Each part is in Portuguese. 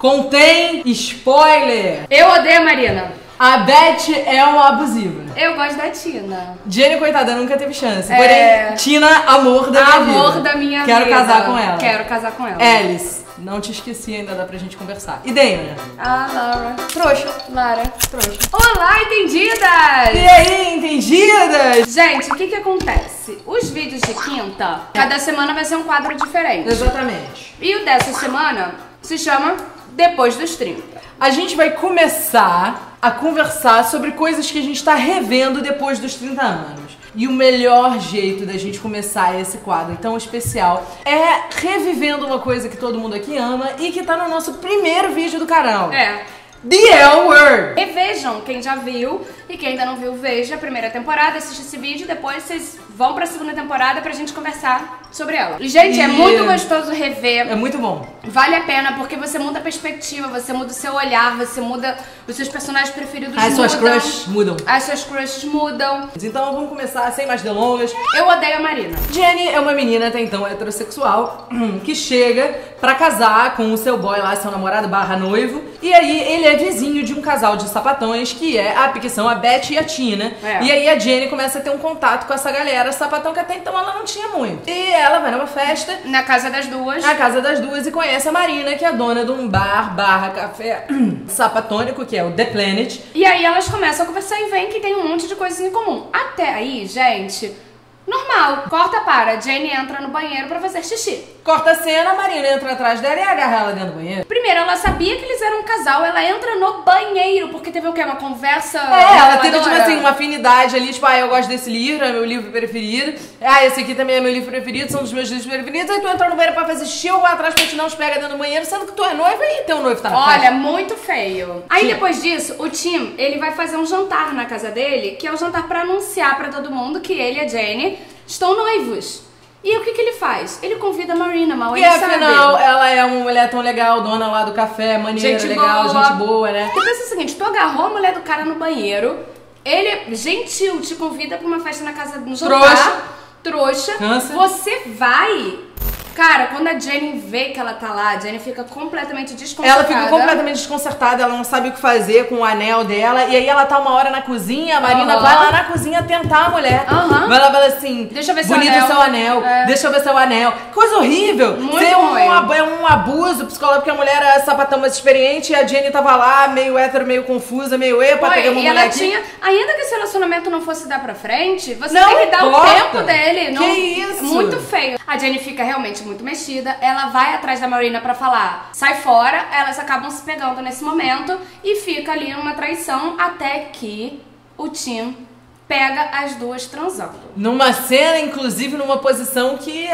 Contém spoiler. Eu odeio a Marina. A Beth é uma abusiva. Eu gosto da Tina. Jenny, coitada, nunca teve chance. Porém, Tina, amor da minha vida. Amor da minha vida. Quero casar com ela. Quero casar com ela. Alice, não te esqueci, ainda dá pra gente conversar. E Dana? Laura. Trouxa. Lara. Trouxa. Olá, entendidas! E aí, entendidas? Gente, o que que acontece? Os vídeos de quinta, cada semana vai ser um quadro diferente. Exatamente. E o dessa semana se chama Depois dos 30. A gente vai começar a conversar sobre coisas que a gente tá revendo depois dos 30 anos. E o melhor jeito da gente começar esse quadro tão especial é revivendo uma coisa que todo mundo aqui ama e que tá no nosso primeiro vídeo do canal. The L Word! Revejam quem já viu e quem ainda não viu, veja a primeira temporada, assiste esse vídeo, depois vocês vão pra segunda temporada pra gente conversar sobre ela. E, gente, é muito gostoso rever. É muito bom. Vale a pena, porque você muda a perspectiva, você muda o seu olhar, você muda os seus personagens preferidos mudam. As suas crushes mudam. As suas crushes mudam. Então vamos começar sem mais delongas. Eu odeio a Marina. Jenny é uma menina até então heterossexual que chega pra casar com o seu boy lá, seu namorado barra noivo. E aí ele é vizinho de um casal de sapatões que são a Beth e a Tina. E aí a Jenny começa a ter um contato com essa galera sapatão que até então ela não tinha muito. E ela vai numa festa na casa das duas. Na casa das duas e conhece a Marina, que é a dona de um bar barra café sapatônico, que é o The Planet. E aí elas começam a conversar e veem que tem um monte de coisas em comum. Até aí, gente, normal. Corta para, Jenny entra no banheiro pra fazer xixi. Corta a cena, a Marina entra atrás dela e agarra ela dentro do banheiro. Primeiro, ela sabia que eles eram um casal, ela entra no banheiro, porque teve o quê? Uma conversa ela teve, tipo assim, uma afinidade ali, tipo, eu gosto desse livro, é meu livro preferido. Esse aqui também é meu livro preferido, são dos meus livros preferidos. Aí tu entrou no banheiro pra fazer xixi, eu vou atrás pra te dar uns pega dentro do banheiro, sendo que tu é noiva e teu noivo tá na festa. Olha, muito feio. Aí depois disso, o Tim, ele vai fazer um jantar na casa dele, que é um jantar pra anunciar pra todo mundo que ele e a Jenny estão noivos. E o que que ele faz? Ele convida a Marina, mal ele sabe. E afinal, ela é uma mulher tão legal, dona lá do café, maneira, gente legal, boa. Gente boa, né? Tu pensa o seguinte, tu agarrou a mulher do cara no banheiro, ele, gentil, te convida pra uma festa na casa do jantar. Trouxa. Câncer. Você vai... Cara, quando a Jenny vê que ela tá lá, a Jenny fica completamente desconcertada. Ela fica completamente desconcertada, ela não sabe o que fazer com o anel dela. E aí ela tá uma hora na cozinha, a Marina vai lá na cozinha tentar a mulher. Vai lá e fala assim, deixa eu ver seu bonito anel. Seu anel, deixa eu ver seu anel. Coisa horrível. Muito ruim. É um abuso psicológico, porque a mulher era sapatão mais experiente e a Jenny tava lá, meio hétero, meio confusa, meio epa, pegar uma mulher ela aqui. tinha, ainda que esse relacionamento não fosse dar pra frente, você não tem que dar importa. o tempo dele. Que isso? Muito feio. A Jenny fica realmente muito mexida. Ela vai atrás da Marina pra falar, sai fora, elas acabam se pegando nesse momento e fica ali numa traição até que o Tim pega as duas transando. Numa cena, inclusive, numa posição que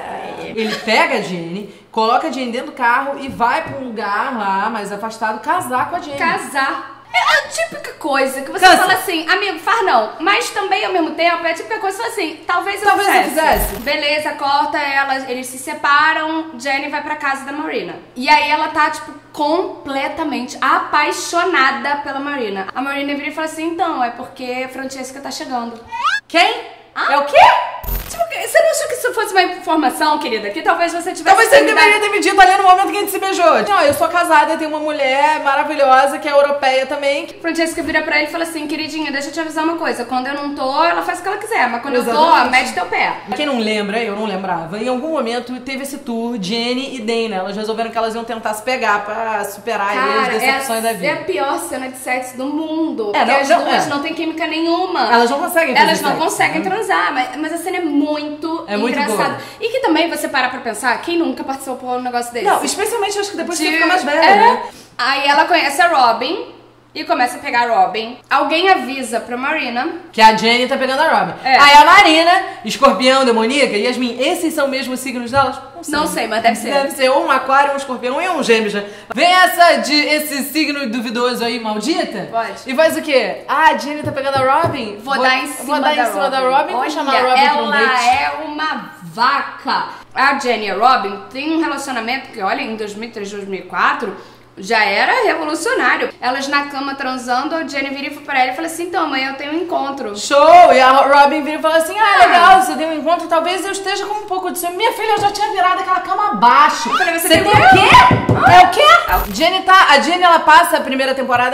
ele pega a Jenny, coloca a Jenny dentro do carro e vai pra um lugar lá, mais afastado, casar com a Jenny. Casar. É a típica coisa que você fala assim, amigo, faz não. Mas também, ao mesmo tempo, é a típica coisa que você fala assim, talvez eu fizesse. Beleza, corta eles se separam, Jenny vai pra casa da Marina. E aí ela tá, tipo, completamente apaixonada pela Marina. A Marina vira e fala assim, então, é porque Francesca tá chegando. Quem? É o quê? Tipo, você não achou que isso fosse uma informação, querida? Que talvez você tivesse... Talvez você deveria ter me dito ali no momento que a gente se beijou. Não, eu sou casada, tenho uma mulher maravilhosa que é europeia também. Francesca vira pra ele e fala assim, queridinha, deixa eu te avisar uma coisa. Quando eu não tô, ela faz o que ela quiser. Mas quando eu tô, mete teu pé. Quem não lembra, eu não lembrava. Em algum momento teve esse tour, Jenny e Dana. Elas resolveram que elas iam tentar se pegar pra superar as decepções da vida. É a pior cena de sexo do mundo. Porque as duas não tem química nenhuma. Elas não conseguem fazer Elas não conseguem transar. Mas a cena é muito engraçada. Boa. E que também você parar pra pensar, quem nunca participou por um negócio desse? Não, especialmente acho que depois você fica mais velha, né? Aí ela conhece a Robin e começa a pegar a Robin. Alguém avisa pra Marina que a Jenny tá pegando a Robin. Aí a Marina, escorpião, demoníaca, Yasmin, esses são mesmo os signos delas? Não sei, mas deve ser. Deve ser ou um aquário, um escorpião e um gêmeos. Vem esse signo duvidoso aí, maldita? Pode. E faz o quê? A Jenny tá pegando a Robin? Vou dar em cima da Robin. Vou chamar a Robin pra um date. Ela é uma vaca. A Jenny e a Robin têm um relacionamento que, olha, em 2003, 2004... já era revolucionário. Elas na cama transando, a Jenny vira pra ela e fala assim, então amanhã eu tenho um encontro. Show! E a Robin vira e fala assim, legal, você tem um encontro, talvez eu esteja com um pouco de ciúme. Minha filha, eu já tinha virado aquela cama abaixo. Eu falei, você tem o quê? É o quê? A Jenny, ela passa a primeira temporada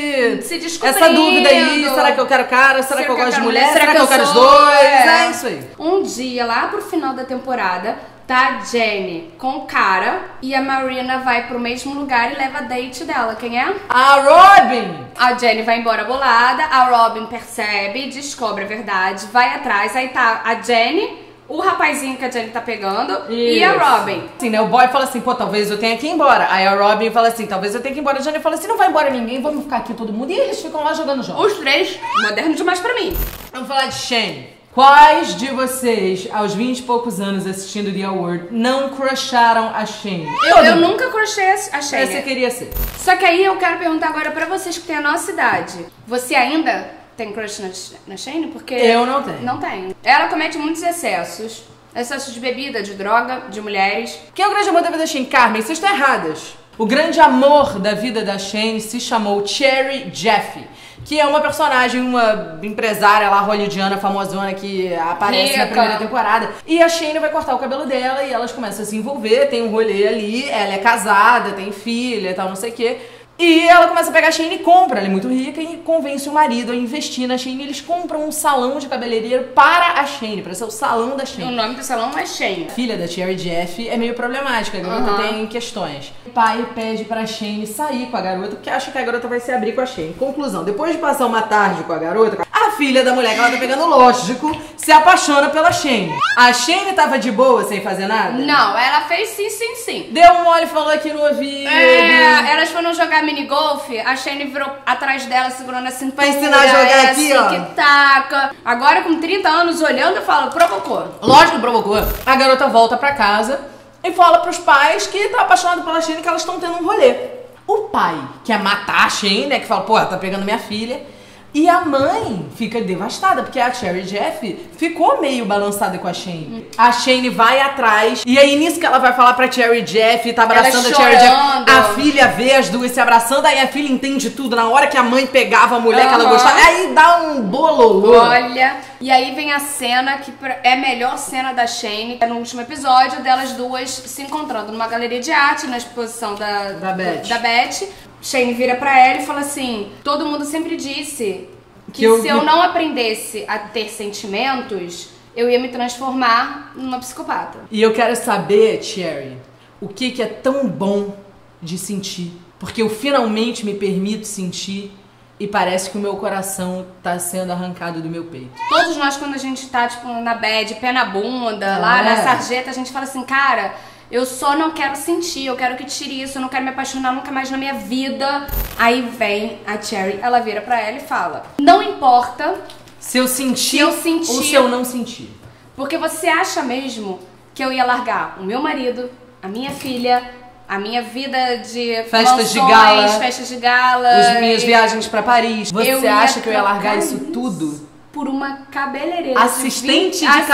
se descobrindo. essa dúvida aí, será que eu quero cara? Será que eu gosto de mulher? Será que eu quero os dois? É isso aí. Um dia, lá pro final da temporada, tá a Jenny com o cara e a Marina vai pro mesmo lugar e leva a date dela. Quem é? A Robin! A Jenny vai embora bolada, a Robin percebe, descobre a verdade, vai atrás, aí tá a Jenny, o rapazinho que a Jenny tá pegando e a Robin. Sim, né? O boy fala assim, pô, talvez eu tenha que ir embora. Aí a Robin fala assim, talvez eu tenha que ir embora. A Jenny fala assim, não vai embora ninguém, vamos ficar aqui todo mundo. E eles ficam lá jogando jogos. Os três, moderno demais pra mim. Vamos falar de Shane. Quais de vocês, aos 20 e poucos anos assistindo The Award, não crusharam a Shane? Eu nunca crushei a Shane. Você queria ser. Só que aí eu quero perguntar agora pra vocês que têm a nossa idade. Você ainda tem crush na Shane? Porque eu não tenho. Não tenho. Ela comete muitos excessos. Excessos de bebida, de droga, de mulheres. Quem é o grande amor da vida da Shane? Carmen, vocês estão erradas. O grande amor da vida da Shane se chamou Cherry Jeffy, que é uma personagem, uma empresária lá hollywoodiana, famosona, que aparece na primeira temporada. E a Shane vai cortar o cabelo dela e elas começam a se envolver, tem um rolê ali, ela é casada, tem filha e tal, não sei o quê. E ela começa a pegar a Shane e compra, ela é muito rica, e convence o marido a investir na Shane. Eles compram um salão de cabeleireiro para a Shane, para ser o salão da Shane. O nome do salão é Shane. A filha da Cherry Jeff é meio problemática, a garota tem questões. O pai pede pra Shane sair com a garota, porque acha que a garota vai se abrir com a Shane. Conclusão, depois de passar uma tarde com a garota, a filha da mulher que ela tá pegando, lógico, se apaixona pela Shane. A Shane tava de boa, sem fazer nada? Não, ela fez sim. Deu um mole e falou aqui no ouvido. Elas foram jogar minigolf, a Shane virou atrás dela, segurando a cintura. Pra ensinar a jogar aqui, ó. Que taca. Agora, com 30 anos, olhando, eu falo, provocou. Lógico que provocou. A garota volta pra casa e fala pros pais que tá apaixonado pela Shane, que elas estão tendo um rolê. O pai quer matar a Shane, né, que fala, pô, ela tá pegando minha filha. E a mãe fica devastada, porque a Cherry Jeff ficou meio balançada com a Shane. A Shane vai atrás, e aí nisso que ela vai falar pra Cherry Jeff, tá abraçando a Cherry Jeff. A filha vê as duas se abraçando, aí a filha entende tudo. Na hora que a mãe pegava a mulher que ela gostava, aí dá um bololô. Olha, e aí vem a cena que é a melhor cena da Shane, é no último episódio, delas duas se encontrando numa galeria de arte, na exposição da Beth. Shane vira pra ela e fala assim, todo mundo sempre disse que se eu não aprendesse a ter sentimentos, eu ia me transformar numa psicopata. E eu quero saber, Cherry, o que é tão bom de sentir? Porque eu finalmente me permito sentir e parece que o meu coração tá sendo arrancado do meu peito. Todos nós, quando a gente tá, tipo, na bad, pé na bunda, lá na sarjeta, a gente fala assim, cara, eu só não quero sentir, eu quero que tire isso, eu não quero me apaixonar nunca mais na minha vida. Aí vem a Cherry, ela vira pra ela e fala, não importa se eu sentir ou se eu não sentir. Porque você acha mesmo que eu ia largar o meu marido, a minha filha, a minha vida de festas de gala, as minhas viagens pra Paris. Você acha que eu ia largar isso tudo? Por uma cabeleireira. Assistente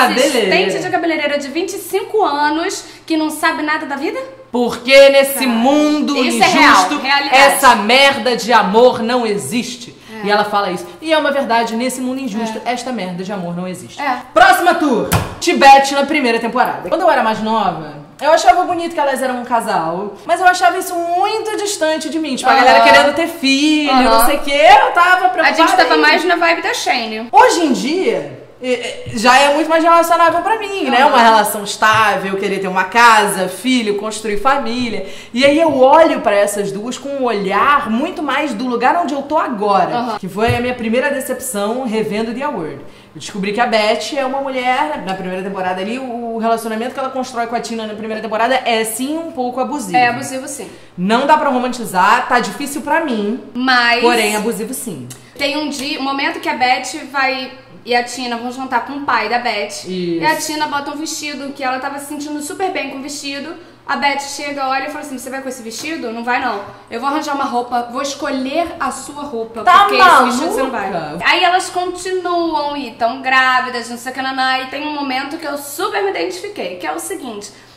de cabeleireira de 25 anos que não sabe nada da vida? Porque nesse mundo injusto, essa merda de amor não existe. E ela fala isso. E é uma verdade, nesse mundo injusto, esta merda de amor não existe. Próxima tour. Tibete na primeira temporada. Quando eu era mais nova, eu achava bonito que elas eram um casal, mas eu achava isso muito distante de mim. Tipo, a galera querendo ter filho, não sei o que. Eu tava preocupada. A gente tava mais na vibe da Shane. Hoje em dia, já é muito mais relacionável pra mim, né? Uma relação estável, querer ter uma casa, filho, construir família. E aí eu olho pra essas duas com um olhar muito mais do lugar onde eu tô agora. Que foi a minha primeira decepção revendo The Award. Eu descobri que a Beth é uma mulher, na primeira temporada ali, o relacionamento que ela constrói com a Tina na primeira temporada é sim um pouco abusivo. É abusivo sim. Não dá pra romantizar, tá difícil pra mim, mas porém abusivo sim. Tem um momento que a Beth e a Tina vão jantar com o pai da Beth. Isso. E a Tina bota um vestido que ela tava se sentindo super bem com o vestido. A Beth chega, olha e fala assim, você vai com esse vestido? Não vai não. Eu vou arranjar uma roupa, vou escolher a sua roupa, porque esse vestido você não vai. Aí elas continuam e tão grávidas, não sei o que, naná, e tem um momento que eu super me identifiquei, que é o seguinte,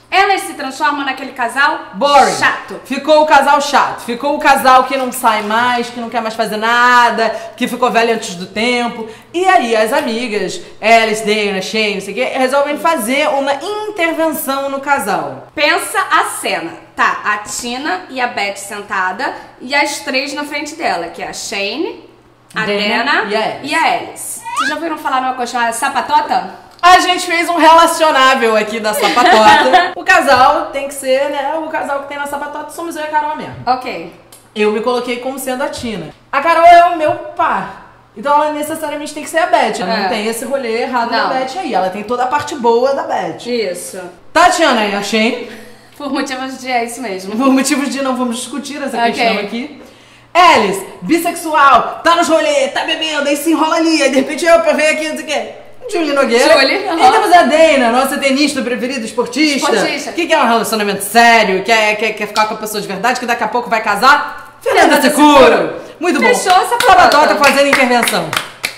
Elas se transformam naquele casal boring. Chato. Ficou o casal chato. Ficou o casal que não sai mais, que não quer mais fazer nada, que ficou velho antes do tempo. E aí as amigas, Alice, Dana, Shane, não sei o que, resolvem fazer uma intervenção no casal. Pensa a cena. Tá, a Tina e a Beth sentada e as três na frente dela, que é a Shane, a Dana e a Alice. Vocês já ouviram falar numa coisa chamada sapatota? A gente fez um relacionável aqui da sapatota. O casal tem que ser, né? O casal que tem na sapatota somos eu e a Carol mesmo. Ok. Eu me coloquei como sendo a Tina. A Carol é o meu par. Então ela necessariamente tem que ser a Beth. Ela não tem esse rolê errado da Beth aí. Ela tem toda a parte boa da Beth. Isso. Tatiana e a Shane. Por motivos de é isso mesmo. Por motivos de não vamos discutir essa questão aqui. Alice, bissexual, tá nos rolê, tá bebendo, aí se enrola ali, aí de repente eu pra ver aqui, não sei o quê. Julie Nogueira. E temos a Dana, nossa tenista preferida, esportista. Que quer um relacionamento sério, quer ficar com a pessoa de verdade, que daqui a pouco vai casar. Fernanda Securo. Muito bom. Fechou essa Sapatota fazendo intervenção.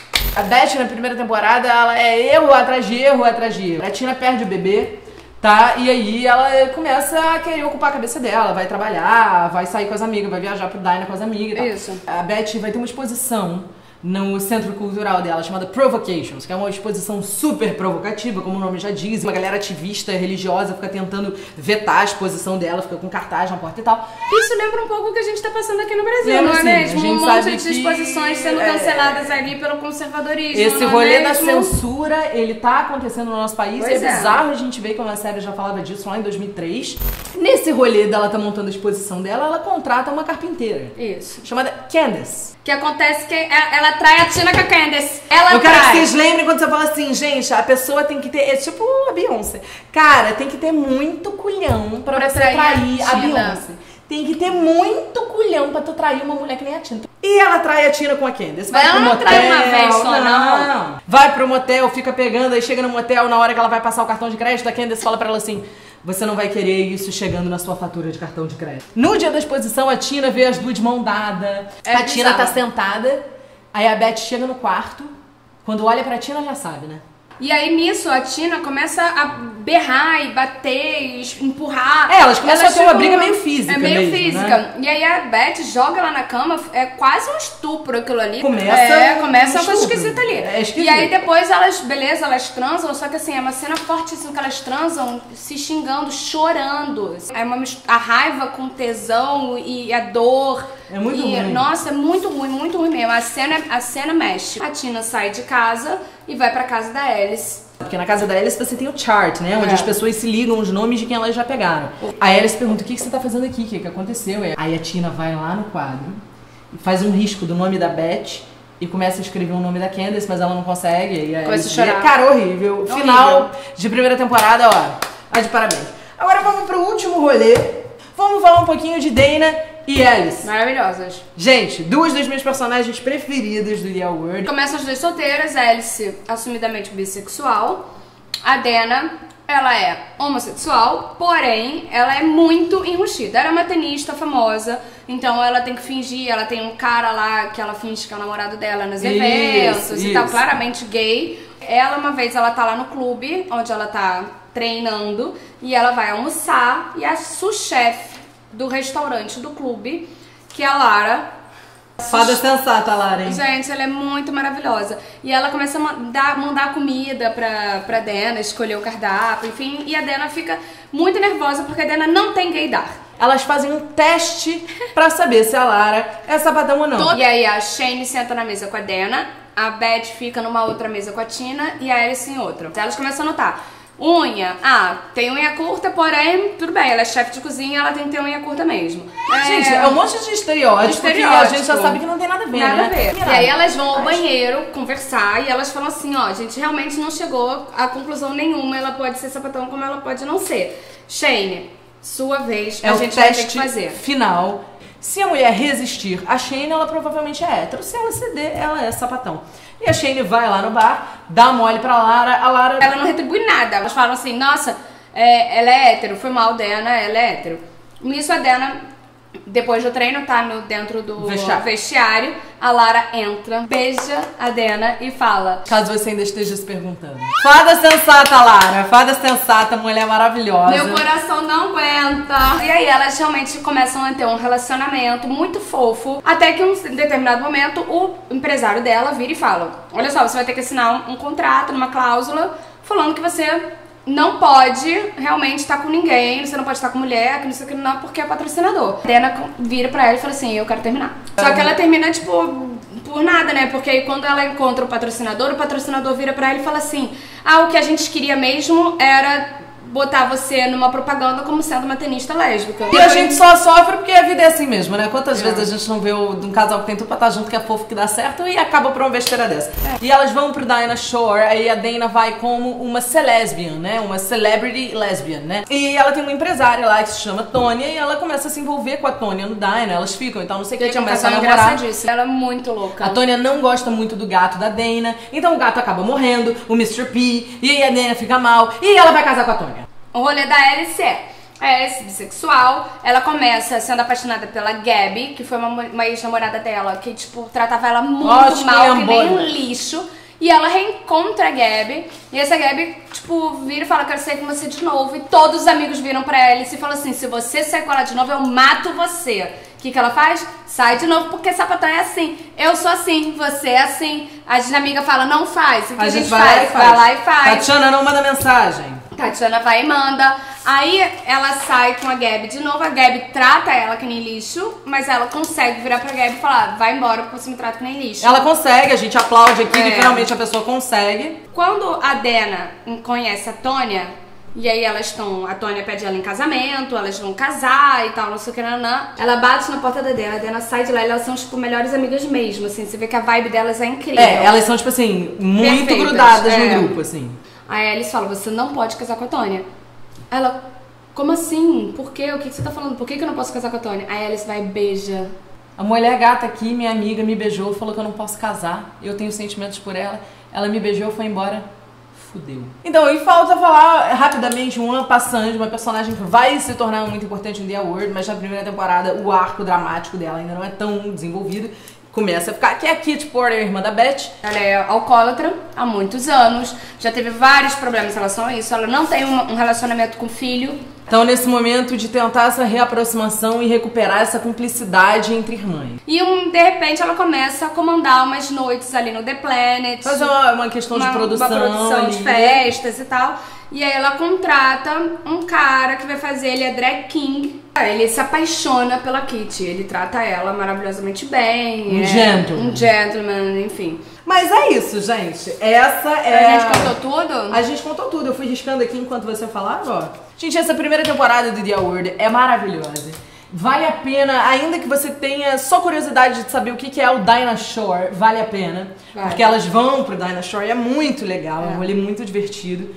A Beth na primeira temporada, ela é erro atrás de erro atrás de erro. A Tina perde o bebê, tá? E aí ela começa a querer ocupar a cabeça dela, vai trabalhar, vai sair com as amigas, vai viajar pro Dina com as amigas e tal. Isso. A Beth vai ter uma exposição no centro cultural dela, chamada Provocations, que é uma exposição super provocativa, como o nome já diz. Uma galera ativista, religiosa, fica tentando vetar a exposição dela, fica com cartaz na porta e tal. Isso lembra um pouco o que a gente tá passando aqui no Brasil, não é mesmo? A gente um sabe monte de exposições sendo canceladas ali pelo conservadorismo. Esse rolê da censura, ele tá acontecendo no nosso país. É bizarro a gente ver que uma série já falava disso lá em 2003. Nesse rolê dela tá montando a exposição dela, ela contrata uma carpinteira. Isso. Chamada Candace. Que acontece que ela trai a Tina com a Candace. Eu quero que vocês lembrem quando você fala assim, gente, a pessoa tem que ter... É tipo a Beyoncé. Cara, tem que ter muito culhão pra você trair a Beyoncé. Tem que ter muito culhão pra tu trair uma mulher que nem a Tina. E ela trai a Tina com a Candace. Vai pro motel. Ela não trai uma vez só, não. Vai pro motel, fica pegando, aí chega no motel, na hora que ela vai passar o cartão de crédito, a Candace fala pra ela assim... Você não vai querer isso chegando na sua fatura de cartão de crédito. No dia da exposição, a Tina vê as duas de mão dada. A Tina tá sentada. Aí a Beth chega no quarto. Quando olha pra Tina, já sabe, né? E aí, nisso, a Tina começa a berrar e bater e empurrar. Elas começam a ter uma briga meio física. É meio mesmo, física. Né? E aí a Beth joga ela na cama, é quase um estupro aquilo ali. Começa uma coisa esquisita ali. Esquisito. E aí depois elas transam, só que assim, é uma cena fortíssima que elas transam se xingando, chorando. É a raiva com tesão e a dor. É muito ruim. Nossa, é muito ruim mesmo. A cena mexe. A Tina sai de casa e vai pra casa da Alice. Porque na casa da Alice você tem o chart, né? Onde as pessoas se ligam os nomes de quem elas já pegaram. A Alice pergunta, o que você tá fazendo aqui? O que aconteceu? Aí a Tina vai lá no quadro e faz um risco do nome da Beth e começa a escrever o nome da Candace, mas ela não consegue. E começa a chorar. Cara, horrível. Final de primeira temporada, ó. De parabéns. Agora vamos pro último rolê. Vamos falar um pouquinho de Dana e Alice. Maravilhosas. Gente, duas das minhas personagens preferidas do The World. Começam as duas solteiras, Alice assumidamente bissexual. A Dana, ela é homossexual, porém, ela é muito enrustida. Ela é uma tenista famosa, então ela tem que fingir, ela tem um cara lá que ela finge que é o namorado dela nos eventos e tal, claramente gay. Uma vez ela tá lá no clube, onde ela tá treinando, e ela vai almoçar, e a sous-chefe do restaurante do clube, que é a Lara. Fada sensata, Lara, hein? Gente, ela é muito maravilhosa. E ela começa a mandar comida pra Dana, escolher o cardápio, enfim. E a Dana fica muito nervosa porque a Dana não tem gaydar. Elas fazem um teste pra saber se a Lara é sapatão ou não. E aí a Shane senta na mesa com a Dana, a Beth fica numa outra mesa com a Tina e a Alice em outra. Elas começam a notar. Unha, tem unha curta, porém, tudo bem, ela é chefe de cozinha, ela tem que ter unha curta mesmo. Gente, é um monte de estereótipo que a gente já sabe que não tem nada a ver, nada a ver. E aí elas vão ao banheiro conversar e elas falam assim, ó, a gente realmente não chegou a conclusão nenhuma, ela pode ser sapatão como ela pode não ser. Shane, sua vez, a gente vai ter que fazer. Final. Se a mulher resistir a Shane, ela provavelmente é hétero. Se ela ceder, ela é sapatão. E a Shane vai lá no bar, dá mole pra Lara, a Lara... Ela não retribui nada. Elas falam assim, nossa, ela é hétero, foi mal Dana, ela é hétero. Nisso a Dana Depois do treino, tá dentro do vestiário. A Lara entra, beija a Dana e fala... Caso você ainda esteja se perguntando. Fada sensata, Lara. Fada sensata, mulher maravilhosa. Meu coração não aguenta. E aí elas realmente começam a ter um relacionamento muito fofo. Até que em um determinado momento, o empresário dela vira e fala... Olha só, você vai ter que assinar um contrato, uma cláusula, falando que você... não pode realmente estar com ninguém, você não pode estar com mulher, que não sei o que não, porque é patrocinador. A Dana vira pra ela e fala assim, eu quero terminar. Só que ela termina, tipo, por nada, né? Porque aí quando ela encontra o patrocinador vira pra ela e fala assim, o que a gente queria mesmo era botar você numa propaganda como sendo uma tenista lésbica. E a gente só sofre porque a vida é assim mesmo, né? Quantas vezes a gente não vê um casal que tem tudo pra estar junto, que é fofo, que dá certo, e acaba por uma besteira dessa. E elas vão pro Dinah Shore, aí a Dana vai como uma celesbian, né? Uma celebrity lesbian, né? E ela tem uma empresária lá que se chama Tônia, e ela começa a se envolver com a Tônia no Dinah, elas ficam, então não sei o que, começa a namorar. Ela é muito louca. A Tônia não gosta muito do gato da Dana, então o gato acaba morrendo, o Mr. P, e aí a Dana fica mal, e ela vai casar com a Tônia. O rolê da Alice a Alice bissexual, ela começa sendo apaixonada pela Gabby, que foi uma ex-namorada dela, que, tipo, tratava ela muito mal, que nem um lixo. E ela reencontra a Gabby, e essa Gabby, tipo, vira e fala, quero sair com você de novo. E todos os amigos viram pra Alice e falam assim, se você sair com ela de novo, eu mato você. O que ela faz? Sai de novo, porque sapatão é assim. Eu sou assim, você é assim. A amiga fala, não faz. O que a gente faz? Vai lá e faz. Tatiana não manda mensagem. Tatiana vai e manda. Aí ela sai com a Gabby de novo. A Gabby trata ela que nem lixo, mas ela consegue virar pra Gabby e falar, vai embora porque você me trata que nem lixo. Ela consegue, a gente aplaude aqui que finalmente a pessoa consegue. Quando a Dana conhece a Tônia, e aí a Tônia pede ela em casamento, elas vão casar e tal, não sei o que, ela bate na porta da Dana, a Dana sai de lá e elas são, tipo, melhores amigas mesmo, assim, você vê que a vibe delas é incrível. Elas são, tipo assim, muito perfeitas, grudadas no grupo, assim. Aí a Alice fala, você não pode casar com a Tônia. Ela, como assim? Por quê? O que você tá falando? Por que eu não posso casar com a Tônia? Aí a Alice vai e beija. A mulher gata aqui, minha amiga, me beijou, falou que eu não posso casar. Eu tenho sentimentos por ela. Ela me beijou, foi embora. Fudeu. Então, e falta falar rapidamente uma passante, uma personagem que vai se tornar muito importante em The Award, mas na primeira temporada o arco dramático dela ainda não é tão desenvolvido. Começa a ficar, que é a Kit Porter, irmã da Beth. Ela é alcoólatra há muitos anos, já teve vários problemas em relação a isso, ela não tem um relacionamento com o filho. Então, nesse momento de tentar essa reaproximação e recuperar essa cumplicidade entre irmãs. E de repente ela começa a comandar umas noites ali no The Planet. Fazer uma questão de produção. Uma produção de festas e tal. E aí ela contrata um cara que vai fazer, ele é drag king. Ele se apaixona pela Kitty, ele trata ela maravilhosamente bem. Um gentleman. Um gentleman, enfim. Mas é isso, gente. Essa é... A gente contou tudo? A gente contou tudo. Eu fui riscando aqui enquanto você falava, ó. Gente, essa primeira temporada do The Award é maravilhosa. Vale a pena, ainda que você tenha só curiosidade de saber o que é o Dinah Shore, vale a pena. Vale. Porque elas vão pro Dinah Shore e é muito legal, é um rolê muito divertido.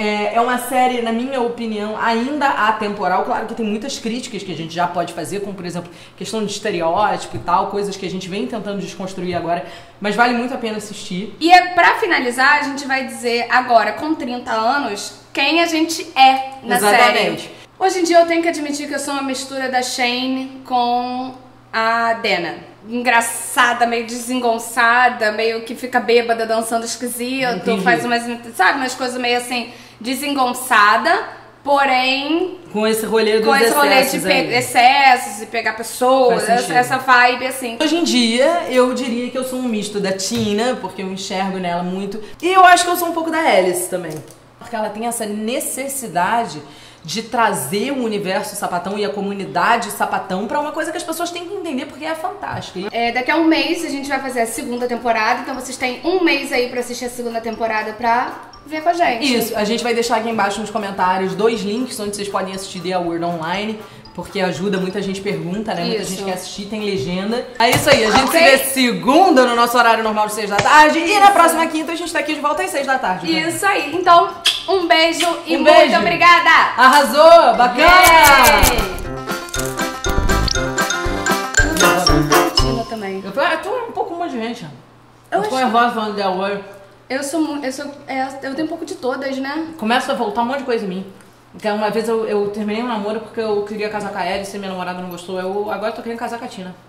É uma série, na minha opinião, ainda atemporal. Claro que tem muitas críticas que a gente já pode fazer, como, por exemplo, questão de estereótipo e tal, coisas que a gente vem tentando desconstruir agora, mas vale muito a pena assistir. E pra finalizar, a gente vai dizer agora, com 30 anos, quem a gente é na série. Hoje em dia eu tenho que admitir que eu sou uma mistura da Shane com a Dana. Engraçada, meio desengonçada, meio que fica bêbada dançando esquisito, entendi. Faz umas coisas meio assim, desengonçada, porém... Com esse rolê dos com esse rolê de excessos e pegar pessoas, essa vibe assim. Hoje em dia, eu diria que eu sou um misto da Tina, porque eu enxergo nela muito, e eu acho que eu sou um pouco da Alice também. Porque ela tem essa necessidade de trazer o universo sapatão e a comunidade sapatão pra uma coisa que as pessoas têm que entender, porque é fantástica. Daqui a um mês a gente vai fazer a segunda temporada, então vocês têm um mês aí pra assistir a segunda temporada pra ver com a gente. Isso, a gente vai deixar aqui embaixo nos comentários 2 links onde vocês podem assistir The Award online, porque ajuda, muita gente pergunta, né? Muita gente quer assistir, tem legenda. É isso aí, a gente se vê segunda no nosso horário normal de 6 da tarde e na próxima quinta a gente tá aqui de volta às 6 da tarde. Isso aí, então um beijo e muito obrigada! Arrasou, bacana! Também. Eu tô um pouco com um monte de gente. Eu tô nervosa falando de The Award. Eu tenho um pouco de todas, né? Começa a voltar um monte de coisa em mim. Porque uma vez eu terminei um namoro porque eu queria casar com a Alice e minha namorada não gostou. Agora eu tô querendo casar com a Tina.